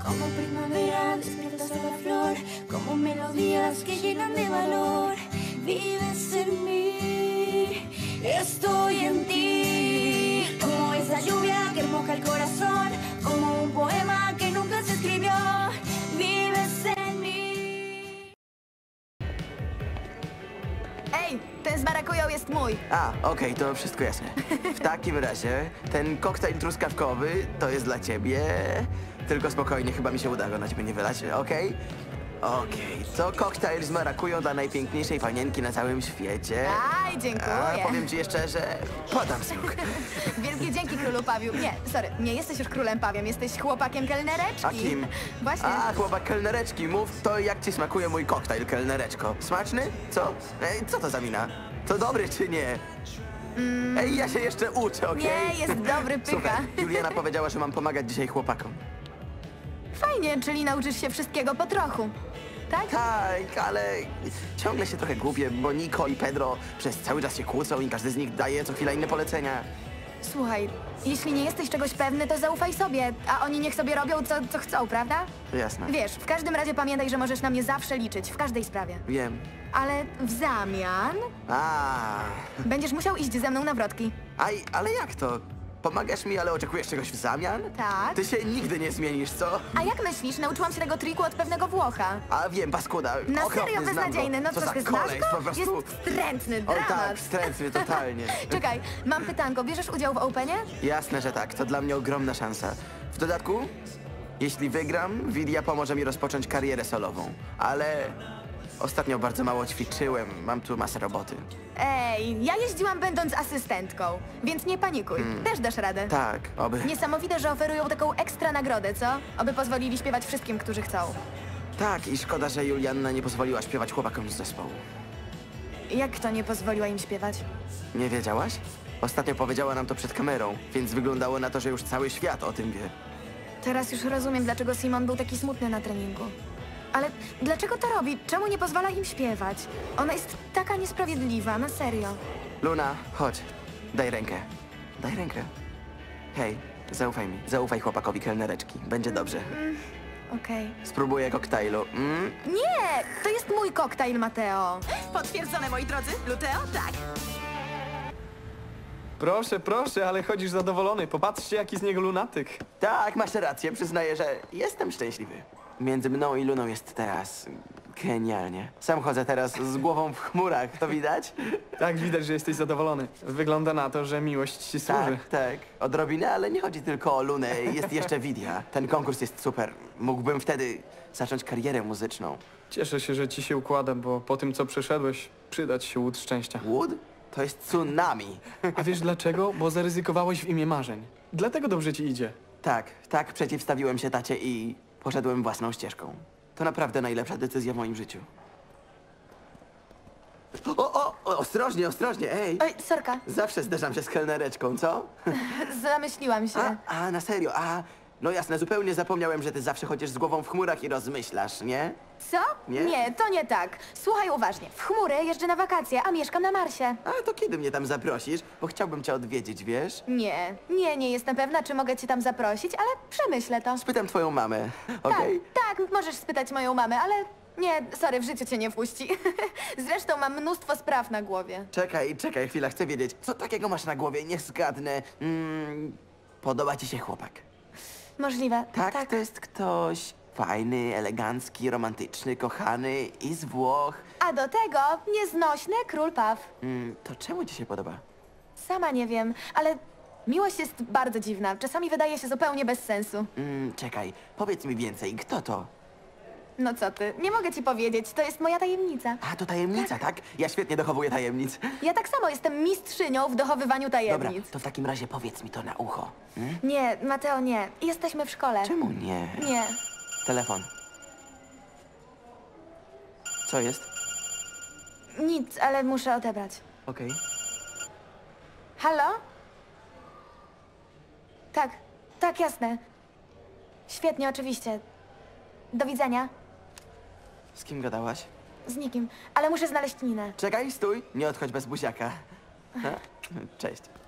Como primavera despiertas a la flor, como melodías que llenan de valor. Vives en mí, estoy en ti. Como esa lluvia que moja el corazón, como un poema que nunca se escribió. Vives en mí. Ej, ten z marakują jest mój. Okej, to wszystko jasne. W takim razie ten koktajl truskawkowy to jest dla ciebie. Tylko spokojnie, chyba mi się uda go na ciebie nie wylać, okej? Okej, to koktajl z marakują dla najpiękniejszej panienki na całym świecie. Aj, dziękuję. Powiem ci jeszcze, że podam smród. Wielkie dzięki, królu Pawiu. Nie, sorry, nie jesteś już królem Pawiem, jesteś chłopakiem kelnereczki. A kim? Właśnie. Chłopak kelnereczki, mów to jak ci smakuje mój koktajl, kelnereczko. Smaczny? Co? Ej, co to za mina? To dobry czy nie? Ej, ja się jeszcze uczę, okej? Nie, jest dobry, pycha. Super. Juliana powiedziała, że mam pomagać dzisiaj chłopakom. Fajnie, czyli nauczysz się wszystkiego po trochu. Tak? Tak, ale ciągle się trochę gubię, bo Niko i Pedro przez cały czas się kłócą i każdy z nich daje co chwila inne polecenia. Słuchaj, jeśli nie jesteś czegoś pewny, to zaufaj sobie, a oni niech sobie robią co chcą, prawda? Jasne. Wiesz, w każdym razie pamiętaj, że możesz na mnie zawsze liczyć, w każdej sprawie. Wiem. Ale w zamian będziesz musiał iść ze mną na wrotki. Ale jak to? Pomagasz mi, ale oczekujesz czegoś w zamian? Tak. Ty się nigdy nie zmienisz, co? A jak myślisz, nauczyłam się tego triku od pewnego Włocha. A wiem, paskuda. Na okropny, serio znam beznadziejny, go. no Co co za ty znasz koleś, go? po prostu. Jest wstrętny, O dramat. tak, wstrętny, totalnie. Czekaj, mam pytanko, bierzesz udział w Openie? Jasne, że tak. To dla mnie ogromna szansa. W dodatku, jeśli wygram, Widia pomoże mi rozpocząć karierę solową. Ale ostatnio bardzo mało ćwiczyłem. Mam tu masę roboty. Ej, ja jeździłam będąc asystentką, więc nie panikuj, też dasz radę. Tak, oby. Niesamowite, że oferują taką ekstra nagrodę, co? Oby pozwolili śpiewać wszystkim, którzy chcą. Tak, i szkoda, że Julianna nie pozwoliła śpiewać chłopakom z zespołu. Jak to nie pozwoliła im śpiewać? Nie wiedziałaś? Ostatnio powiedziała nam to przed kamerą, więc wyglądało na to, że już cały świat o tym wie. Teraz już rozumiem, dlaczego Simon był taki smutny na treningu. Ale dlaczego to robi? Czemu nie pozwala im śpiewać? Ona jest taka niesprawiedliwa, na serio. Luna, chodź. Daj rękę. Daj rękę. Hej, zaufaj mi. Zaufaj chłopakowi kelnereczki. Będzie dobrze. Okej. Spróbuję koktajlu. Nie! To jest mój koktajl, Mateo. Potwierdzone, moi drodzy. Luteo? Tak. Proszę, proszę, ale chodzisz zadowolony. Popatrzcie, jaki z niego lunatyk. Tak, masz rację. Przyznaję, że jestem szczęśliwy. Między mną i Luną jest teraz genialnie. Sam chodzę teraz z głową w chmurach. To widać? Tak, widać, że jesteś zadowolony. Wygląda na to, że miłość ci służy. Tak. Odrobinę, ale nie chodzi tylko o Lunę. Jest jeszcze Widia. Ten konkurs jest super. Mógłbym wtedy zacząć karierę muzyczną. Cieszę się, że ci się układa, bo po tym, co przeszedłeś, przydać się łód szczęścia. Łód? To jest tsunami. A wiesz dlaczego? Bo zaryzykowałeś w imię marzeń. Dlatego dobrze ci idzie. Tak, przeciwstawiłem się tacie i poszedłem własną ścieżką. To naprawdę najlepsza decyzja w moim życiu. Ostrożnie, ej! Oj, sorka, Zawsze zderzam się z kelnereczką, co? zamyśliłam się. Na serio, no jasne, zupełnie zapomniałem, że ty zawsze chodzisz z głową w chmurach i rozmyślasz, nie? Co? Nie? Nie, to nie tak. Słuchaj uważnie. W chmury jeżdżę na wakacje, a mieszkam na Marsie. To kiedy mnie tam zaprosisz? Bo chciałbym cię odwiedzić, wiesz? Nie jestem pewna, czy mogę cię tam zaprosić, ale przemyślę to. Spytam twoją mamę, okej? Tak, możesz spytać moją mamę, ale nie, sorry, w życiu cię nie wpuści. Zresztą mam mnóstwo spraw na głowie. Czekaj, chwila, chcę wiedzieć, co takiego masz na głowie? Niech zgadnę. Podoba ci się chłopak? Możliwe. Tak, to jest ktoś fajny, elegancki, romantyczny, kochany i z Włoch. A do tego nieznośny król Paw. To czemu ci się podoba? Sama nie wiem, ale miłość jest bardzo dziwna. Czasami wydaje się zupełnie bez sensu. Czekaj, powiedz mi więcej, kto to? No co ty, nie mogę ci powiedzieć, to jest moja tajemnica. To tajemnica, tak? Ja świetnie dochowuję tajemnic. Ja tak samo jestem mistrzynią w dochowywaniu Dobra, tajemnic. to w takim razie powiedz mi to na ucho. Nie, Mateo, nie. Jesteśmy w szkole. Czemu nie? Nie. Telefon. Co jest? Nic, ale muszę odebrać. Okej. Halo? Tak, jasne. Świetnie, oczywiście. Do widzenia. Z kim gadałaś? Z nikim, ale muszę znaleźć Ninę. Czekaj, stój, nie odchodź bez buziaka. Cześć.